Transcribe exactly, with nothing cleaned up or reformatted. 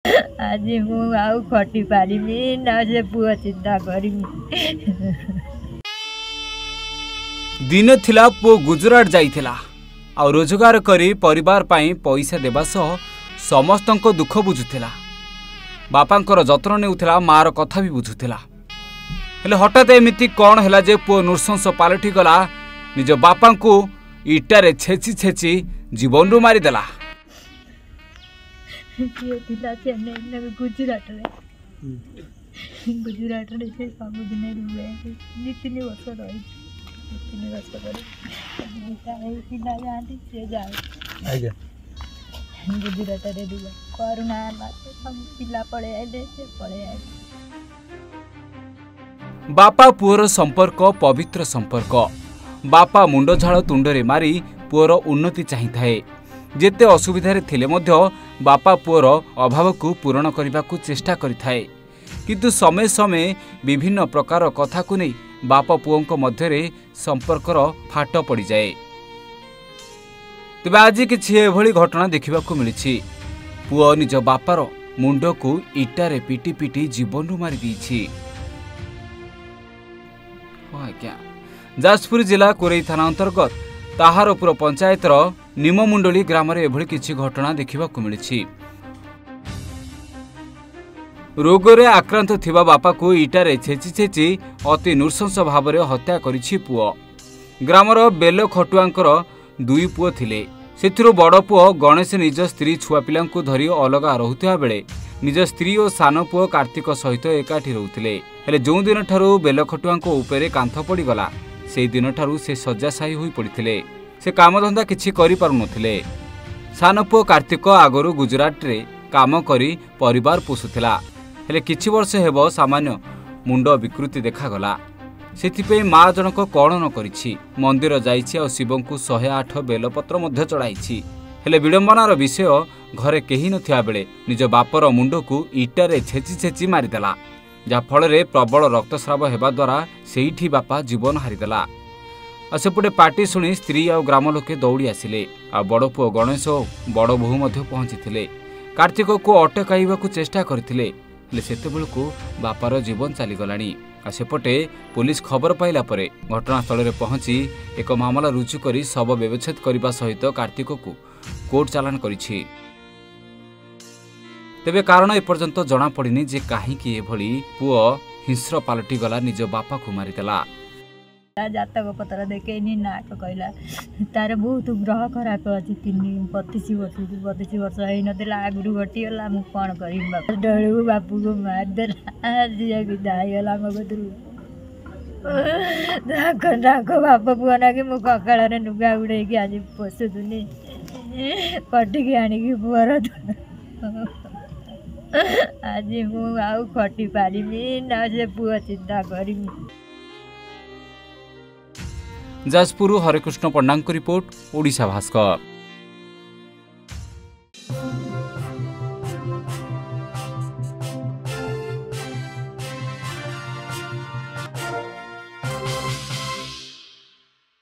आज मु आउ खटी पारिमी ना से पुआ चिंता करिमी। दिन थिला पुओ गुजरात जाइथिला आ रोजगार करी परिवार पाई पैसा देबा सह समस्तंको दुख बुझुथिला। बापांकर जत्न नेउथिला, मार कथा भी बुझुथिला। हेले हठात एमिति कौन हैला जे पुओ नृशंस पालटी गला, निज बापा को इटारे छेची छेची जीवन रू मारी देला। गुजरात गुजरात से सब दिन रुए दी तीन वर्ष रही तीन वर्ष जाए गुजरात करुणा सब पिला पड़े आए पड़े आए। बापा पुअर संपर्क पवित्र संपर्क। बापा मुंड झाड़ तुंडरे मारी पुअर उन्नति चाहिए। जेते असुविधारे थिले मध्य बापा पुअर अभाव को पूरण करने को चेष्टा करिथाए, किंतु समय समय विभिन्न प्रकार कथा को नहीं बापा पुओं मध्य संपर्कर फाट पड़ जाए। तेज आज किसी एभली घटना देखा मिली। पुओ निज बापार मुंड को इटारे पिटी पिटी जीवन मारी दी। आज्ञा जाजपुर जिला कोरेई थाना अंतर्गत ताहारपुर पंचायतर निममुंडली ग्राम एभली किसी घटना देखा मिली। रोगरे आक्रांत थिबा बापा को इटारे छेची छेची अति नृशंस भाव में हत्या करिछि पुओ। ग्रामर बेल खटुआंकर दुई पुओ थिले। सेथिरो बड़ पुओ गणेश निज स्त्री छुआ पिला धरी अलगा रहुथिबा बेले निज स्त्री और सान पुओ कार्तिक सहित एकाठी रहुथिले। हेले जो दिन ठारू बेल खटुआंको उपरे कांथ पड़ीगला से दिन ठारू से शय्याशायी होई पड़िथिले। से कामधंदा किछि करि पारु नथिले। सान पुओ कार्तिक आगरू गुजरात रे काम करी परिवार पोषुथिला। हेले किछि वर्ष हेबो सामान्य मुंड विकृति देखागला। सेथिपे माँ जनक कौन न करिछि, मंदिर जाइछि और शिवं को शहे आठ बेलपत्र मध्य चढ़ाइछि। हेले विडंबनार विषय घरे केही नथिया बेले निज बापर मुंड को इटारे छेची छेची मारिदेला, जहा फल प्रबल रक्तस्राव हेबा द्वारा सेठी बापा जीवन हारिदेला। आ सेपटे पार्टी शुणी स्त्री और ग्राम लोके दौड़ी आसिले। आ बड़ पुओ गणेश और बड़ बोहू मध्य पहुंची कार्तिक को अटकाइबाकू चेष्टा करथिले। हेले सेतेबेलकू बापार जीवन चलीगलाणी। आ सेपटे पुलिस खबर पाइला परे घटनास्थल में पहुंची एक मामला रुजु करी शव व्यवच्छेद करने सहित कार्तिक को कोर्ट चालान करिछि। तेबे कारण एपर्यंत जना पड़िनी जे काहींकि एभली पुओ हिंस्र पालटी गला निज बापा को मारिदेला। जातक पत्र देखे नाक कहला तार बहुत ग्रह खराब अच्छी तीन बतीस वर्ष बतीस वर्ष हो नाला आगु घटीगला मु कौन कर डरू बापू को मारिदेला झील विदागला मो कतरू बाप पुआ ना कि मु ककाल नुगा उड़े आज पोषुनी कटिकी आणिकी पुअर आज मु आउ खटी पारिमी ना से पुआ चिंता करिमी। जाजपुर हरेकृष्ण पंडा रिपोर्ट, ओडिशा भास्कर।